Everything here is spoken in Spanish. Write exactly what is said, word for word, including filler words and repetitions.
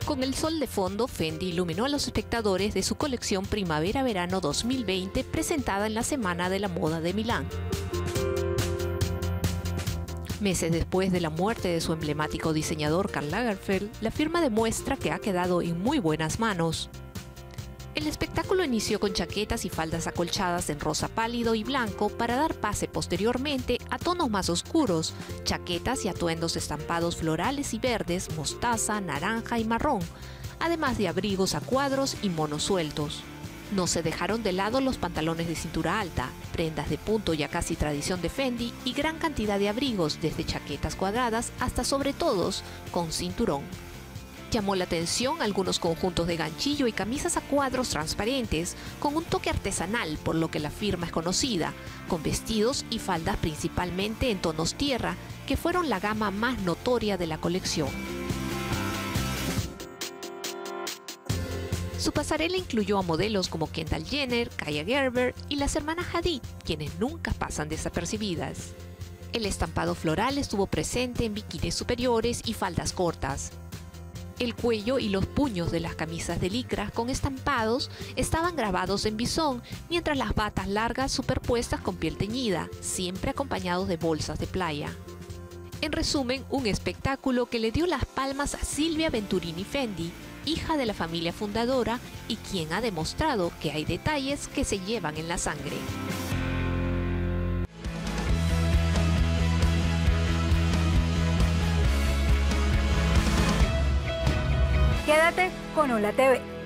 Con el sol de fondo, Fendi iluminó a los espectadores de su colección Primavera-Verano dos mil veinte presentada en la Semana de la Moda de Milán. Meses después de la muerte de su emblemático diseñador Karl Lagerfeld, la firma demuestra que ha quedado en muy buenas manos. El espectáculo inició con chaquetas y faldas acolchadas en rosa pálido y blanco para dar pase posteriormente a tonos más oscuros, chaquetas y atuendos estampados florales y verdes, mostaza, naranja y marrón, además de abrigos a cuadros y monos sueltos. No se dejaron de lado los pantalones de cintura alta, prendas de punto ya casi tradición de Fendi y gran cantidad de abrigos, desde chaquetas cuadradas hasta sobretodos con cinturón. Llamó la atención algunos conjuntos de ganchillo y camisas a cuadros transparentes con un toque artesanal, por lo que la firma es conocida, con vestidos y faldas principalmente en tonos tierra, que fueron la gama más notoria de la colección. Su pasarela incluyó a modelos como Kendall Jenner, Kaia Gerber y las hermanas Hadid, quienes nunca pasan desapercibidas. El estampado floral estuvo presente en bikinis superiores y faldas cortas. El cuello y los puños de las camisas de licra con estampados estaban grabados en bisón, mientras las batas largas superpuestas con piel teñida, siempre acompañados de bolsas de playa. En resumen, un espectáculo que le dio las palmas a Silvia Venturini Fendi, hija de la familia fundadora y quien ha demostrado que hay detalles que se llevan en la sangre. Quédate con Hola T V.